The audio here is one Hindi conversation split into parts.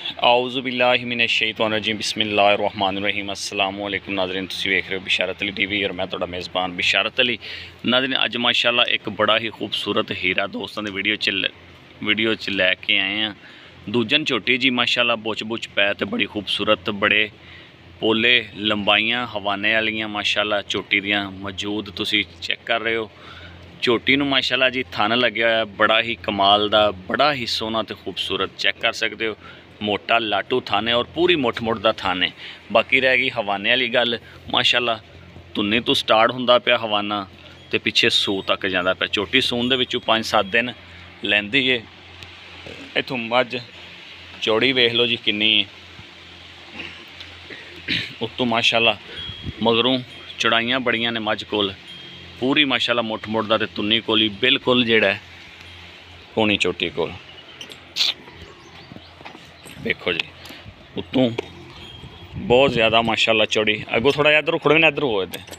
आऊज़ुबिल्लाहि मिनश्शैतानिर्रजीम बिस्मिल्लाहिर्रहमानिर्रहीम। अस्सलाम वालेकुम नाज़रीन, तुसीं वेख रहे हो बिशारत अली टीवी और मैं तुहाडा मेज़बान बिशारत अली। नाज़रीन अज माशाअल्लाह एक बड़ा ही खूबसूरत हीरा दोस्तों की वीडियो च लैके आए हैं। दूजन झोटी जी माशाअल्लाह बुच बुच पै ते बड़ी खूबसूरत, बड़े पोले लंबाइयां हवाने वालियां माशाअल्लाह झोटी दियां मौजूद तुसीं चेक कर रहे हो। झोटी नूं माशाअल्लाह जी थन लग्या होया बड़ा ही कमाल दा, बड़ा ही सोहना ते खूबसूरत चेक कर सकते हो। मोटा लाटू थन है और पूरी मुठ मुठ दा थन है। बाकी रह गई हवाने वाली गल, माशाअल्लाह धुन्नी तो स्टार्ट हुंदा पिया हवाना ते पिछे सूह तक जांदा पिया। झोटी सून दे विचों 5-7 दिन लैंदी है। इत्थों मझ चौड़ी वेख लो जी किन्नी है। उत्तों माशाअल्लाह मगरों चढ़ाइयां बड़ियां ने मझ कोल, पूरी माशाअल्लाह मुठ मुठ दा ते तुन्नी कोल ही बिल्कुल जेड़ा है पौनी चोटी कोल। देखो जी उत्तों बहुत ज़्यादा माशाअल्लाह चौड़ी। अगों थोड़ा इधर उखड़ भी ना, इधर हो इधर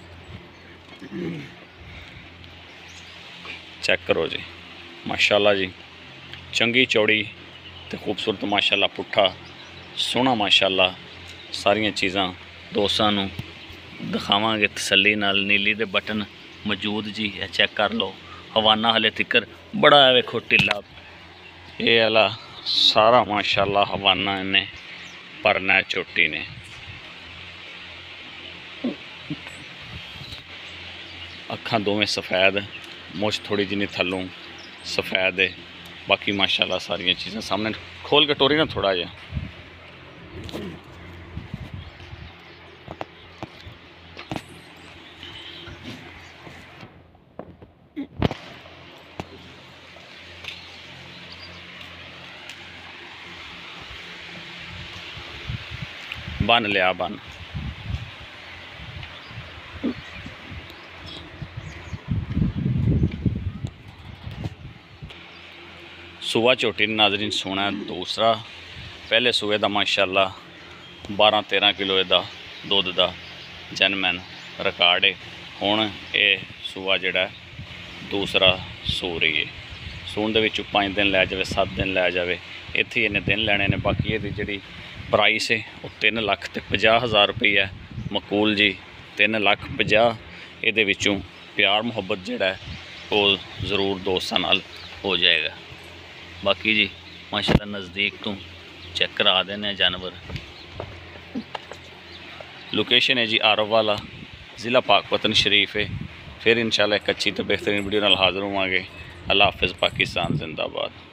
चेक करो जी माशाअल्लाह जी, चंगी चौड़ी ते खूबसूरत माशाअल्लाह, पुट्ठा सोहना माशाअल्लाह। सारियां चीज़ां दोस्तां नूं दिखावांगे तसल्ली नाल। नीली दे बटन मौजूद जी, चेक कर लो। हवाना हले तिकर बड़ा है, वेखो ढिला ये वाला सारा माशाअल्लाह हवाना इन्हें भरना है चोटी ने। अखां दोवें सफ़ैद, मुछ थोड़ी जिनी थल्लों सफ़ैद है। बाकी माशाअल्लाह सारियां चीज़ां सामने खोल के टोरी ना थोड़ा जा। बन लिया बन। सुबह झोटी नाज़रीन सोना दूसरा, पहले सूए का माशाअल्लाह 12-13 किलो का दुध का जनमैन रिकॉर्ड है। हुण ये सूआ जिहड़ा दूसरा सू रही है। सूण दे विचों 5 दिन लै जाए, 7 दिन लै जाए, इत्थे इन्हें दिन लैने ने। बाकी ये जिहड़ी प्राइस है वो 3,50,000 रुपये मकूल जी। 3,50,000 ये विचों प्यार मुहब्बत जिहड़ा है वो ज़रूर दोस्तां नाल हो जाएगा। बाकी जी माशाअल्लाह नज़दीक तो चेक करा देने जानवर। लोकेशन है जी आरव वाला, ज़िला पाकपतन शरीफ है। फिर इंशाल्लाह एक अच्छी तो बेहतरीन वीडियो नाल हाज़िर होवांगे। अल्लाह हाफ़िज़, पाकिस्तान जिंदाबाद।